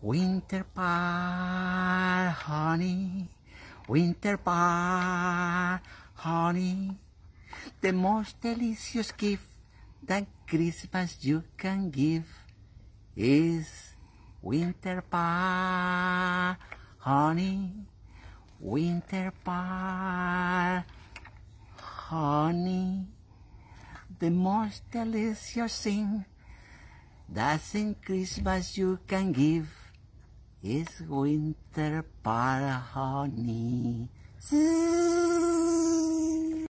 Winter pie, honey, winter pie, honey, the most delicious gift that Christmas you can give is winter pie, honey, winter pie, honey, the most delicious thing that in Christmas you can give is winter pie, honey.